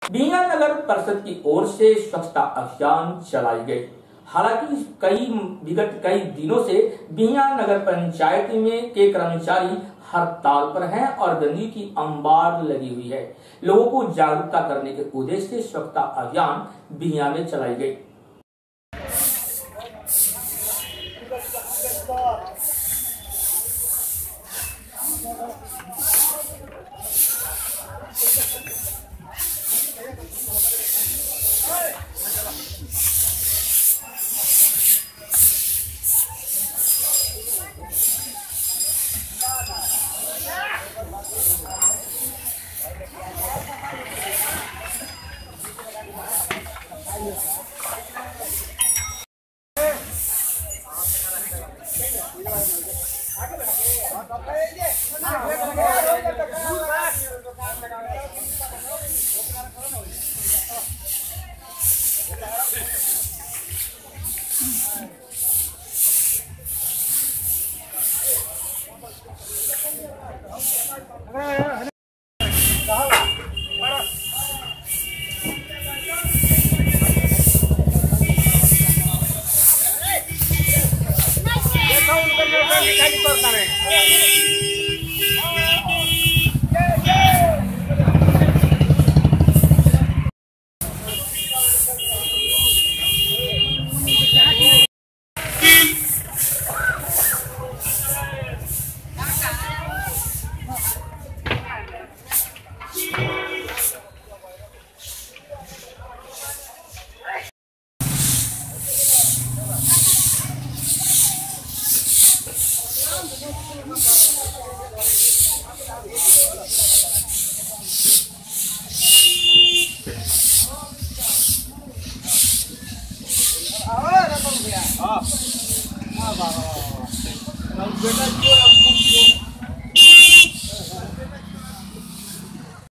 बिहियां नगर परिषद की ओर से स्वच्छता अभियान चलाई गई। हालांकि विगत कई दिनों से बिहियां नगर पंचायत में के कर्मचारी हड़ताल पर हैं और गंदगी की अंबार लगी हुई है। लोगों को जागरूकता करने के उद्देश्य से स्वच्छता अभियान बिहियां में चलाई गई। बेटा